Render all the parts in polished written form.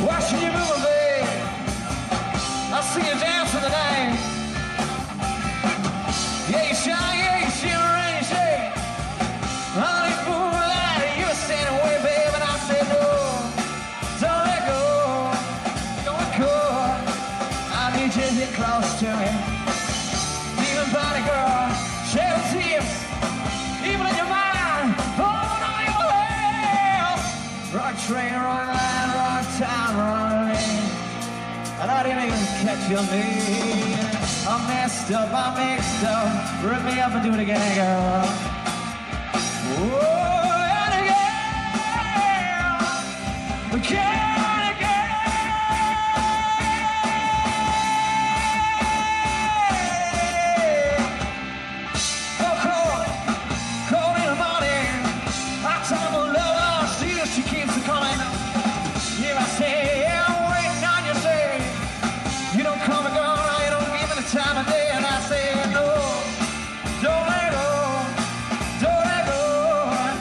watching you move, babe. I see you dance in the night. Yeah, you shine, yeah, you shimmer and you shake. Honey, moonlight, you were standing away, babe, and I said no, don't let go, don't let go. I need you to get close to me. Even body, girl, shed tears, even in your mind, hold on your hands. Wrong train, wrong line, wrong time, wrong lane, and I didn't even catch your name. I'm messed up, I'm mixed up. Rip me up and do it again, girl. Whoa, and again, again, again. Oh, cold in the morning. I tell my love, she keeps coming. Here I say, yeah, I'm waiting on you, say. You don't come and go, you don't give me the time of day, and I say no, don't let go, don't let go.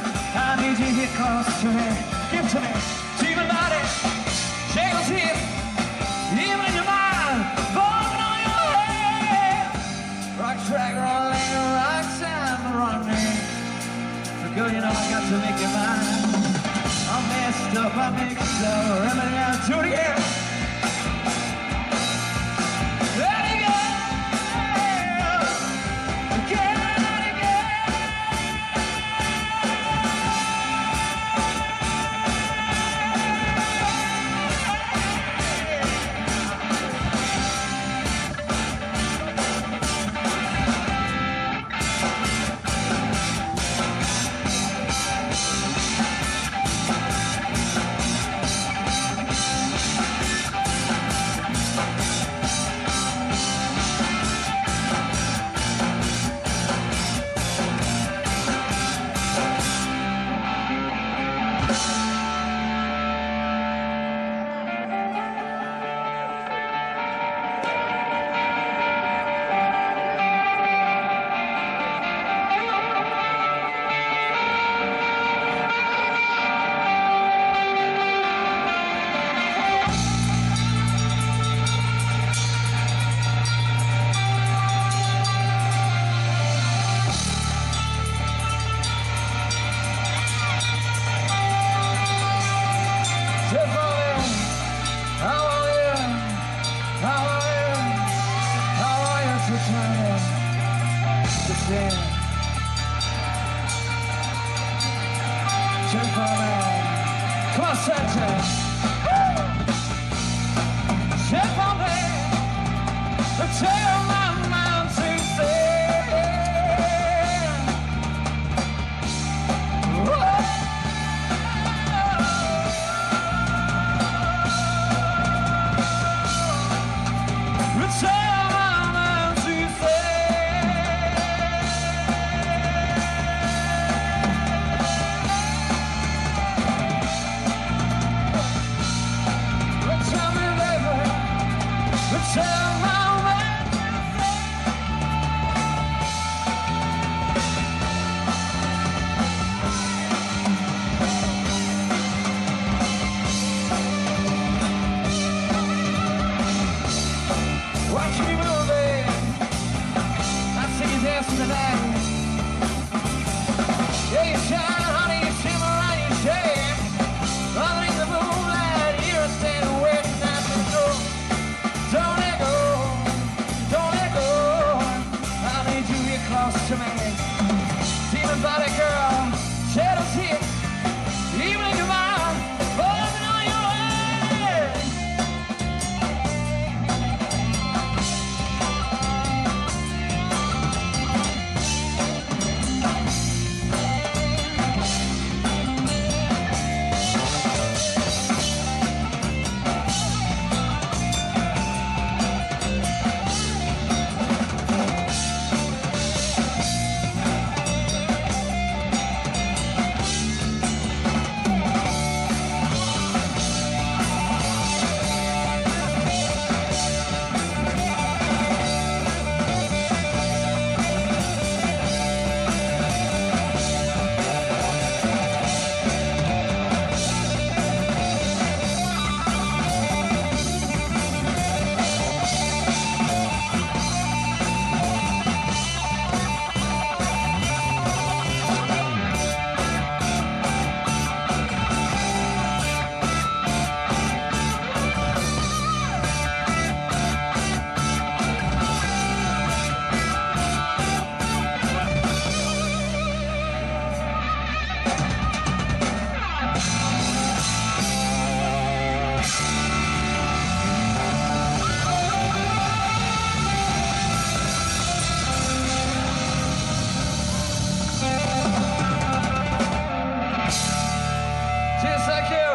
Just like you.